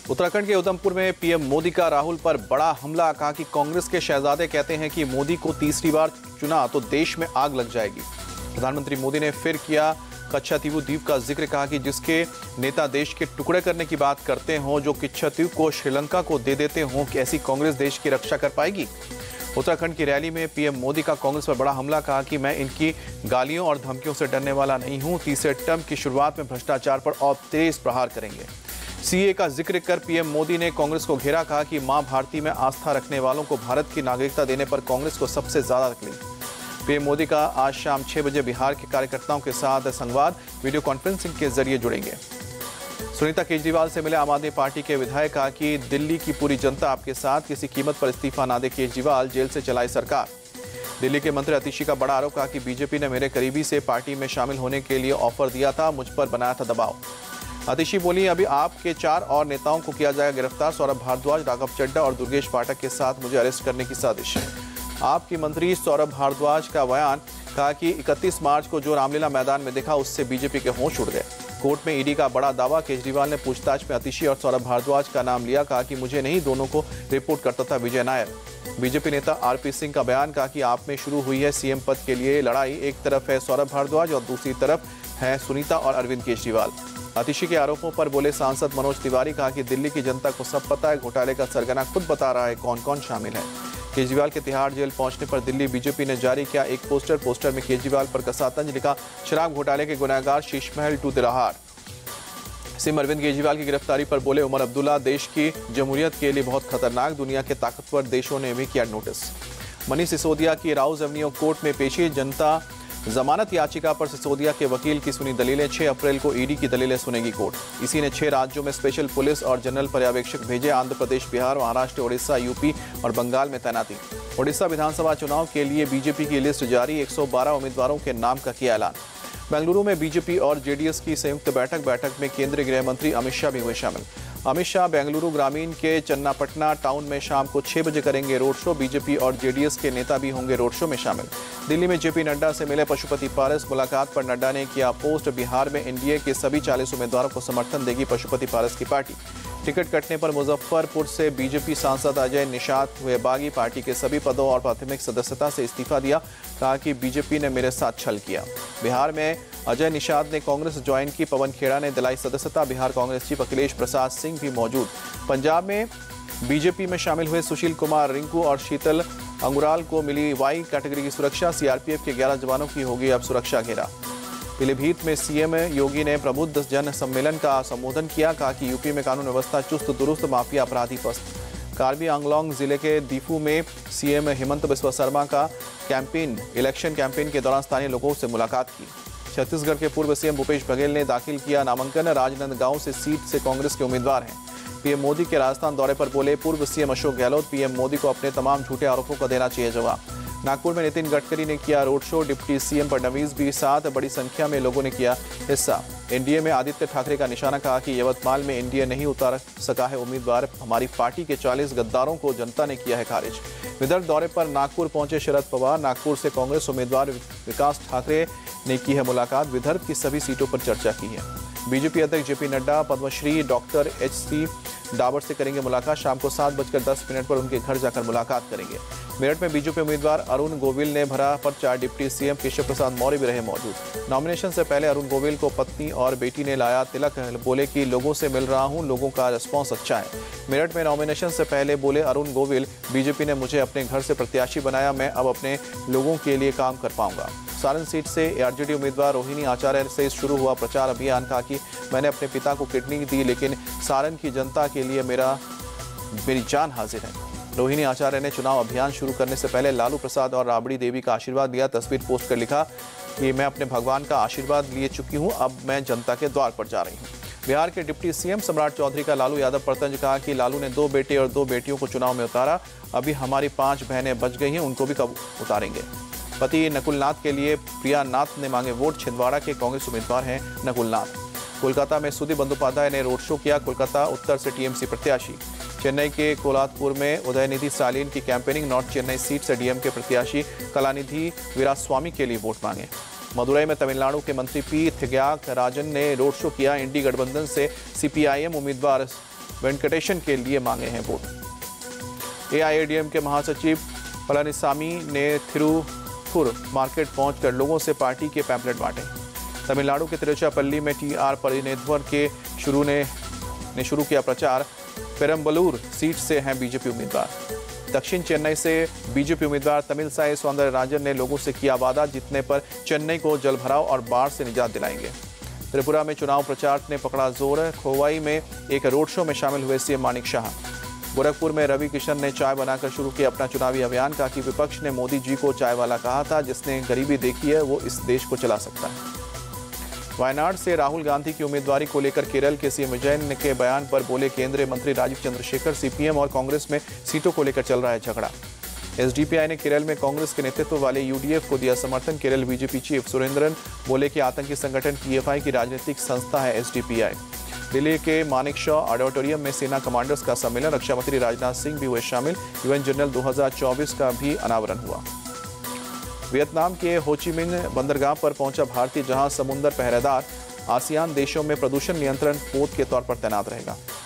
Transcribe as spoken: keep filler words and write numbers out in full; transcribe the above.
उत्तराखंड के उधमपुर में पीएम मोदी का राहुल पर बड़ा हमला। कहा कि कांग्रेस के शहजादे कहते हैं कि मोदी को तीसरी बार चुना तो देश में आग लग जाएगी। प्रधानमंत्री मोदी ने फिर किया कच्छातीवू द्वीप का जिक्र। कहा कि जिसके नेता देश के टुकड़े करने की बात करते हों, जो कच्छातीव को श्रीलंका को दे देते हों, कि ऐसी कांग्रेस देश की रक्षा कर पाएगी। उत्तराखंड की रैली में पीएम मोदी का कांग्रेस पर बड़ा हमला। कहा कि मैं इनकी गालियों और धमकियों से डरने वाला नहीं हूं। तीसरे टर्म की शुरुआत में भ्रष्टाचार पर और तेज प्रहार करेंगे। सीए का जिक्र कर पीएम मोदी ने कांग्रेस को घेरा। कहा कि मां भारती में आस्था रखने वालों को भारत की नागरिकता देने पर कांग्रेस को सबसे ज्यादा तकलीफ। पीएम मोदी का आज शाम छह बजे बिहार के कार्यकर्ताओं के साथ संवाद वीडियो कॉन्फ्रेंसिंग के जरिए जुड़ेंगे। सुनीता केजरीवाल से मिले आम आदमी पार्टी के विधायक। कहा कि दिल्ली की पूरी जनता आपके साथ, किसी कीमत पर इस्तीफा ना दे केजरीवाल, जेल से चलाई सरकार। दिल्ली के मंत्री आतिशी का बड़ा आरोप। कहा कि बीजेपी ने मेरे करीबी से पार्टी में शामिल होने के लिए ऑफर दिया था, मुझ पर बनाया था दबाव। आतिशी बोली, अभी आपके चार और नेताओं को किया जाएगा गिरफ्तार। सौरभ भारद्वाज, राघव चड्ढा और दुर्गेश पाठक के साथ मुझे अरेस्ट करने की साजिश है। आपकी मंत्री सौरभ भारद्वाज का बयान। कहा कि इकतीस मार्च को जो रामलीला मैदान में दिखा, उससे बीजेपी के होश उड़ गए। कोर्ट में ईडी का बड़ा दावा। केजरीवाल ने पूछताछ में आतिशी और सौरभ भारद्वाज का नाम लिया। कहा कि मुझे नहीं, दोनों को रिपोर्ट करता था विजय नायर। बीजेपी नेता आरपी सिंह का बयान। कहा कि आप में शुरू हुई है सीएम पद के लिए लड़ाई। एक तरफ है सौरभ भारद्वाज और दूसरी तरफ है सुनीता और अरविंद केजरीवाल। आतिशी के आरोपों पर बोले सांसद मनोज तिवारी। कहा कि दिल्ली की जनता को सब पता है, घोटाले का सरगना खुद बता रहा है कौन कौन शामिल है। केजरीवाल के तिहाड़ जेल पहुंचने पर दिल्ली बीजेपी ने जारी किया एक पोस्टर। पोस्टर में केजरीवाल पर कसा तंज। लिखा, शराब घोटाले के गुनहगार शीश महल टू तिहाड़। सीएम अरविंद केजरीवाल की गिरफ्तारी पर बोले उमर अब्दुल्ला, देश की जमहूरियत के लिए बहुत खतरनाक, दुनिया के ताकतवर देशों ने भी किया नोटिस। मनीष सिसोदिया की राउज एवेन्यू कोर्ट में पेशी। जनता जमानत याचिका पर सिसोदिया के वकील की सुनी दलीलें। छह अप्रैल को ईडी की दलीलें सुनेगी कोर्ट। इसी ने छह राज्यों में स्पेशल पुलिस और जनरल पर्यवेक्षक भेजे। आंध्र प्रदेश, बिहार, महाराष्ट्र, ओडिशा, यूपी और बंगाल में तैनाती। ओडिशा विधानसभा चुनाव के लिए बीजेपी की लिस्ट जारी। एक सौ बारह उम्मीदवारों के नाम का किया ऐलान। बेंगलुरु में बीजेपी और जेडीएस की संयुक्त बैठक। बैठक में केंद्रीय गृह मंत्री अमित शाह भी हुए शामिल। अमित शाह बेंगलुरु ग्रामीण के चन्नापटना टाउन में शाम को छह बजे करेंगे रोड शो। बीजेपी और जेडीएस के नेता भी होंगे रोड शो में शामिल। दिल्ली में जेपी नड्डा से मिले पशुपति पारस। मुलाकात पर नड्डा ने किया पोस्ट। बिहार में एनडीए के सभी चालीस उम्मीदवारों को समर्थन देगी पशुपति पारस की पार्टी। टिकट कटने पर मुजफ्फरपुर से बीजेपी सांसद अजय निषाद हुए बागी। पार्टी के सभी पदों और प्राथमिक सदस्यता से इस्तीफा दिया। कहा कि बीजेपी ने मेरे साथ छल किया। बिहार में अजय निषाद ने कांग्रेस ज्वाइन की। पवन खेड़ा ने दिलाई सदस्यता। बिहार कांग्रेस चीफ अखिलेश प्रसाद सिंह भी मौजूद। पंजाब में बीजेपी में शामिल हुए सुशील कुमार, रिंकू और शीतल अंगुराल को मिली वाई कैटेगरी की सुरक्षा। सीआरपीएफ के ग्यारह जवानों की होगी अब सुरक्षा घेरा। पीलीभीत में सीएम योगी ने प्रबुद्ध जन सम्मेलन का संबोधन किया। कहा कि यूपी में कानून व्यवस्था चुस्त दुरुस्त, माफिया अपराधी पस्त। कार्बी आंगलोंग जिले के दीफू में सीएम हेमंत बिस्वा शर्मा का कैंपेन इलेक्शन कैंपेन के दौरान स्थानीय लोगों से मुलाकात की। छत्तीसगढ़ के पूर्व सीएम भूपेश बघेल ने दाखिल किया नामांकन। राजनांदगांव से सीट से कांग्रेस के उम्मीदवार हैं। पीएम मोदी के राजस्थान दौरे पर बोले पूर्व सीएम अशोक गहलोत, पीएम मोदी को अपने तमाम झूठे आरोपों का देना चाहिए जवाब। नागपुर में नितिन गडकरी ने किया road show. Deputy CM Fadnavis भी साथ, बड़ी संख्या में लोगों ने किया हिस्सा। एनडीए में आदित्य ठाकरे का निशाना। कहा कि यवतमाल में एनडीए नहीं उतार सका है उम्मीदवार। हमारी पार्टी के चालीस गद्दारों को जनता ने किया है खारिज। विदर्भ दौरे पर नागपुर पहुंचे शरद पवार। नागपुर से कांग्रेस उम्मीदवार विकास ठाकरे ने की है मुलाकात। विदर्भ की सभी सीटों पर चर्चा की है। बीजेपी अध्यक्ष JP Nadda Padma Shri doctor H C Dabar से करेंगे मुलाकात। शाम को सात बजकर दस मिनट पर उनके घर जाकर मुलाकात करेंगे। मेरठ में बीजेपी उम्मीदवार अरुण गोविल ने भरा पर्चा। डिप्टी सीएम केशव प्रसाद मौर्य भी रहे मौजूद। नॉमिनेशन से पहले अरुण गोविल को पत्नी और बेटी ने लाया तिलक। बोले कि लोगों से मिल रहा हूं, लोगों का रिस्पॉन्स अच्छा है। मेरठ में नॉमिनेशन से पहले बोले अरुण गोविल, बीजेपी ने मुझे अपने घर से प्रत्याशी बनाया, मैं अब अपने लोगों के लिए काम कर पाऊंगा। सारण सीट से एआरजेडी उम्मीदवार रोहिणी आचार्य से शुरू हुआ प्रचार अभियान। कहा कि मैंने अपने पिता को किडनी दी, लेकिन सारण की जनता के लिए मेरा मेरी जान हाजिर है। रोहिणी आचार्य ने चुनाव अभियान शुरू करने से पहले लालू प्रसाद और राबड़ी देवी का आशीर्वाद लिया। तस्वीर पोस्ट कर लिखा कि मैं अपने भगवान का आशीर्वाद लिए चुकी हूं, अब मैं जनता के द्वार पर जा रही हूं। बिहार के डिप्टी सीएम सम्राट चौधरी का लालू यादव पर तंज। कहा कि लालू ने दो बेटे और दो बेटियों को चुनाव में उतारा, अभी हमारी पांच बहनें बच गई हैं, उनको भी कब उतारेंगे। पति नकुलनाथ के लिए प्रिया नाथ ने मांगे वोट। छिंदवाड़ा के कांग्रेस उम्मीदवार हैं नकुलनाथ। कोलकाता में सुदीप बंदोपाध्याय ने रोड शो किया। कोलकाता उत्तर से टीएमसी प्रत्याशी। चेन्नई के कोलातपुर में उदयनिधि स्टालिन की कैंपेनिंग। नॉर्थ चेन्नई सीट से डीएमके प्रत्याशी कलानिधि वीरास्वामी के लिए वोट मांगे। मदुरई में तमिलनाडु के मंत्री पी थिग्याक राजन ने रोड शो किया। इंडी गठबंधन से सीपीआईएम उम्मीदवार वेंकटेशन के लिए मांगे हैं वोट। एआईएडीएमके महासचिव पलानीसामी ने थिरुपुर मार्केट पहुंचकर लोगों से पार्टी के पैम्पलेट बांटे। तमिलनाडु के तिरुचिरापल्ली में टीआर परिनेद्वर के शुरू ने, ने शुरू किया प्रचार। पेरम्बलूर सीट से हैं बीजेपी उम्मीदवार। दक्षिण चेन्नई से बीजेपी उम्मीदवार तमिलसाई सौंदरराजन ने लोगों से किया वादा, जीतने पर चेन्नई को जलभराव और बाढ़ से निजात दिलाएंगे। त्रिपुरा में चुनाव प्रचार ने पकड़ा जोर। खोवाई में एक रोड शो में शामिल हुए सीएम मानिक शाह। गोरखपुर में रवि किशन ने चाय बनाकर शुरू किया अपना चुनावी अभियान। कहा कि विपक्ष ने मोदी जी को चाय वाला कहा था, जिसने गरीबी देखी है वो इस देश को चला सकता है। वायनाड से राहुल गांधी की उम्मीदवारी को लेकर केरल के सीएम विजयन के बयान पर बोले केंद्रीय मंत्री राजीव चंद्रशेखर। सीपीएम और कांग्रेस में सीटों को लेकर चल रहा है झगड़ा। एसडीपीआई ने केरल में कांग्रेस के नेतृत्व वाले यूडीएफ को दिया समर्थन। केरल बीजेपी चीफ सुरेंद्रन बोले कि आतंकी संगठन पीएफआई की राजनीतिक संस्था है एसडीपीआई। दिल्ली के मानेकशॉ ऑडिटोरियम में सेना कमांडर्स का सम्मेलन। रक्षा मंत्री राजनाथ सिंह भी हुए शामिल। यूएन जनरल दो हज़ार चौबीस का भी अनावरण हुआ। वियतनाम के होचिमिन बंदरगाह पर पहुंचा भारतीय जहाज। समुद्र पहरेदार आसियान देशों में प्रदूषण नियंत्रण पोत के तौर पर तैनात रहेगा।